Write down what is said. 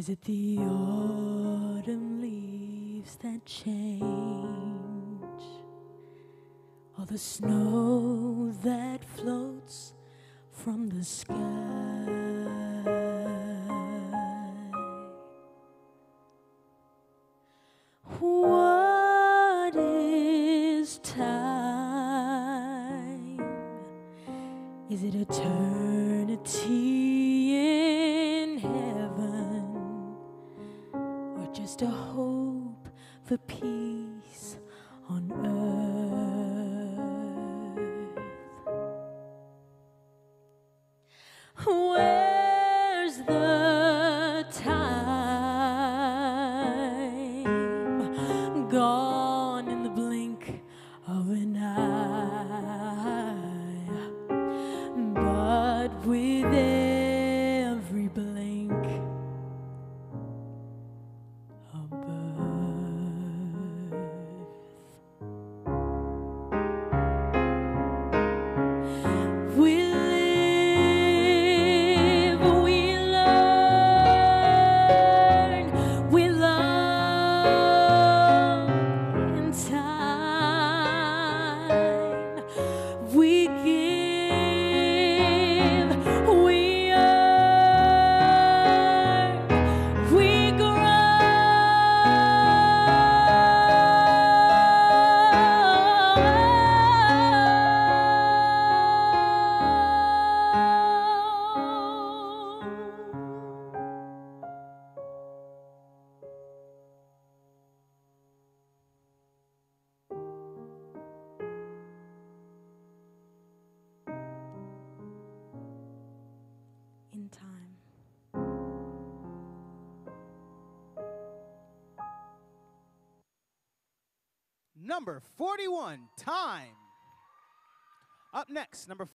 Is it the autumn leaves that change, or the snow that floats from the sky? What is time? Is it eternity in heaven, or just a hope for peace on earth? Where's the time? Gone in the blink of an eye, but with every blink a birth. We live, we learn, we love in time. We give, we earn, we grow. In time. Number 41, Time. Up next, number